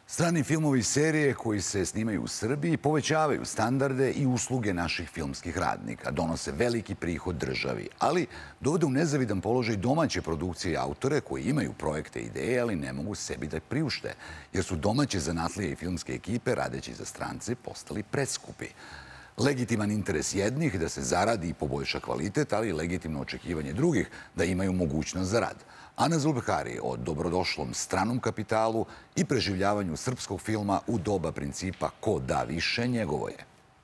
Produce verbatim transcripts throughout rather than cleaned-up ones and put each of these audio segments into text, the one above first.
Strani filmovi i serije koji se snimaju u Srbiji povećavaju standarde i usluge naših filmskih radnika, donose veliki prihod državi, ali dovode u nezavidan položaj domaće produkcije i autore koji imaju projekte i ideje, ali ne mogu sebi da priušte, jer su domaće zanatlije i filmske ekipe, radeći za strance, postali preskupi. Legitiman interes jednih da se zaradi i poboljša kvalitet, ali i legitimno očekivanje drugih da imaju mogućnost za rad. Ana Zulbehari o dobrodošlom stranom kapitalu i preživljavanju srpskog filma u doba principa ko da više, njegovo je.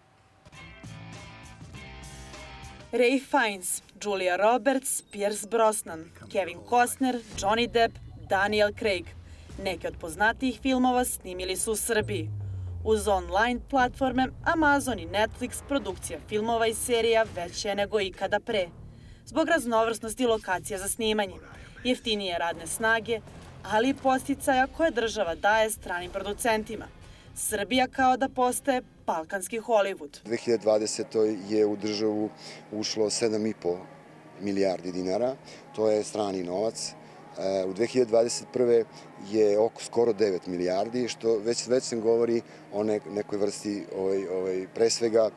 Ray Fiennes, Julia Roberts, Pierce Brosnan, Kevin Costner, Johnny Depp, Daniel Craig. Neke od poznatijih filmova snimili su u Srbiji. Uz online platforme Amazon i Netflix produkcija filmova i serija veća je nego ikada pre. Zbog raznovrsnosti lokacija za snimanje, jeftinije radne snage, ali i podsticaja koje država daje stranim producentima. Srbija kao da postaje balkanski Hollywood. U dve hiljade dvadesetoj je u državu ušlo sedam i po milijardi dinara, to je strani novac. U dve hiljade dvadeset prve je oko skoro devet milijardi, što već, već sam govori o nekoj vrsti ovaj, ovaj, pre svega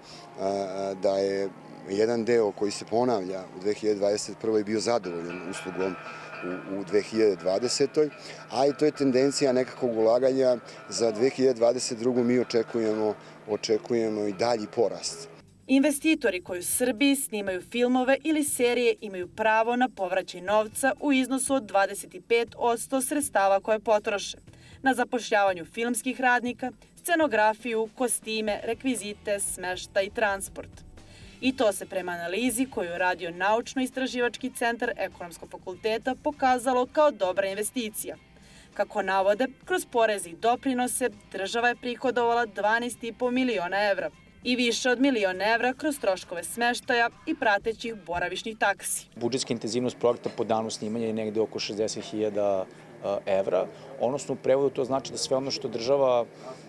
da je jedan deo koji se ponavlja u dve hiljade dvadeset prvoj bio zadovoljan uslugom u dve hiljade dvadesetoj. a i to je tendencija nekakvog ulaganja za dve hiljade dvadeset drugu. Mi očekujemo, očekujemo i dalji porast. Investitori koji u Srbiji snimaju filmove ili serije imaju pravo na povraćaj novca u iznosu od dvadeset pet posto sredstava koje potroše na zapošljavanju filmskih radnika, scenografiju, kostime, rekvizite, smeštaj i transport. I to se prema analizi koju je radio Naučno-istraživački centar Ekonomskog fakulteta pokazalo kao dobra investicija. Kako navode, kroz poreze i doprinose država je prihodovala dvanaest i po miliona evra i više od miliona evra kroz troškove smeštaja i pratećih boravišnih taksi. Budžetska intenzivnost projekta po danu snimanja je negde oko šezdeset hiljada evra. Odnosno, u prevodu to znači da sve ono što država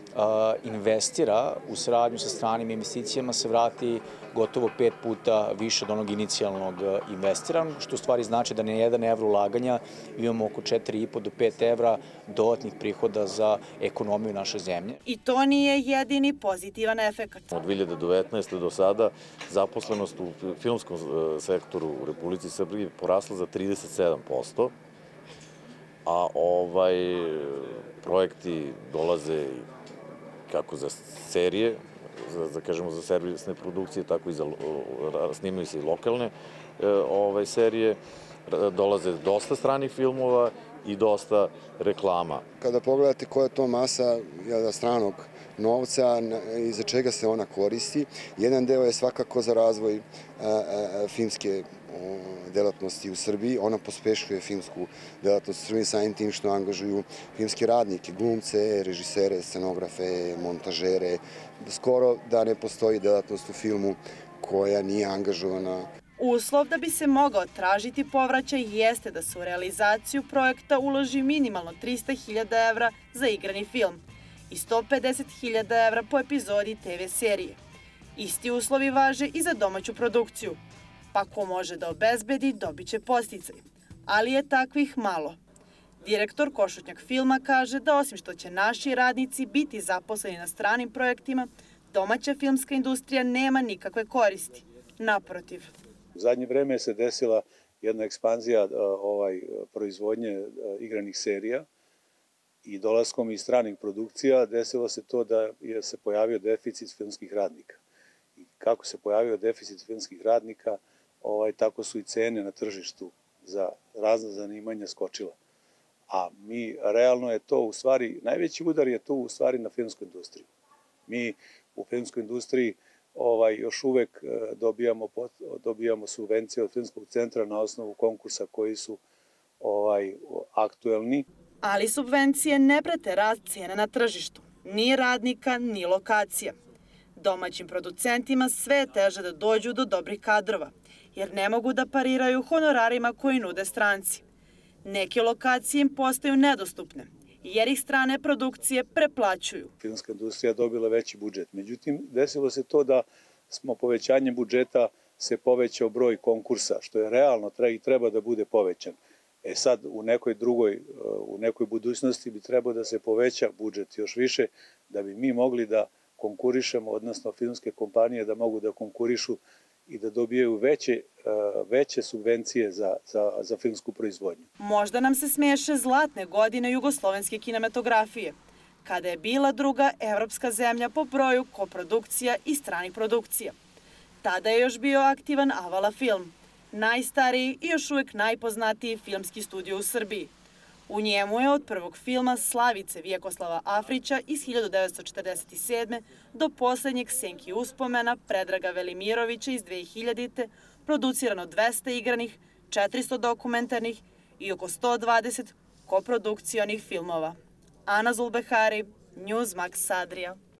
investira u saradnju sa stranim investicijama se vrati gotovo pet puta više od onog inicijalnog investiran, što u stvari znači da na jedan evro ulaganja imamo oko četiri i po do pet evra dodatnih prihoda za ekonomiju naše zemlje. I to nije jedini pozitivan efekt. Od dve hiljade devetnaeste. do sada zaposlenost u filmskom sektoru u Republici Srbiji porasla za trideset sedam posto, a ovaj projekti dolaze kako za serije, za, za, kažemo, za servisne produkcije, tako i za, snimaju se i lokalne ovaj, serije, dolaze dosta stranih filmova i dosta reklama. Kada pogledate koja je to masa stranog novca i za čega se ona koristi, jedan deo je svakako za razvoj a, a, filmske delatnosti u Srbiji. Ona pospešuje filmsku delatnost u Srbiji samim tim što angažuju filmske radnike, glumce, režisere, scenografe, montažere. Skoro da ne postoji delatnost u filmu koja nije angažovana. Uslov da bi se mogao tražiti povraćaj jeste da se u realizaciju projekta uloži minimalno trista hiljada evra za igrani film i sto pedeset hiljada evra po epizodi te ve serije. Isti uslovi važe i za domaću produkciju. Pa ko može da obezbedi, dobit će podsticaj. Ali je takvih malo. Direktor Košutnjak filma kaže da osim što će naši radnici biti zaposleni na stranim projektima, domaća filmska industrija nema nikakve koristi. Naprotiv. U zadnje vreme se desila jedna ekspanzija ovaj, proizvodnje igranih serija i dolaskom iz stranih produkcija desilo se to da je se pojavio deficit filmskih radnika. I kako se pojavio deficit filmskih radnika, ovaj, tako su i cene na tržištu za razna zanimanja skočila. A mi, realno je to u stvari, najveći udar je to u stvari na filmsku industriju. Mi u filmskoj industriji ovaj, još uvek dobijamo, dobijamo subvencije od filmskog centra na osnovu konkursa koji su ovaj, aktuelni. Ali subvencije ne prate rast cijena na tržištu, ni radnika, ni lokacija. Domaćim producentima sve je teže da dođu do dobrih kadrova, jer ne mogu da pariraju honorarima koji nude stranci. Neke lokacije im postaju nedostupne, jer ih strane produkcije preplaćuju. Filmska industrija dobila veći budžet. Međutim, desilo se to da smo povećanjem budžeta se povećao broj konkursa, što je realno i treba da bude povećan. E sad, u nekoj drugoj, u nekoj budućnosti bi trebao da se poveća budžet još više, da bi mi mogli da konkurišemo, odnosno filmske kompanije da mogu da konkurišu i da dobijaju veće, veće subvencije za, za, za filmsku proizvodnju. Možda nam se smeše zlatne godine jugoslovenske kinematografije, kada je bila druga evropska zemlja po broju koprodukcija i stranih produkcija. Tada je još bio aktivan Avala film, najstariji i još uvek najpoznatiji filmski studio u Srbiji. U njemu je od prvog filma Slavice Vjekoslava Afrića iz hiljadu devetsto četrdeset sedme. do poslednjeg Senki uspomena Predraga Velimirovića iz dve hiljadite. producirano dvesta igranih, četiristo dokumentarnih i oko sto dvadeset koprodukcionih filmova. Ana Zulbehari, Newsmax Sadrija.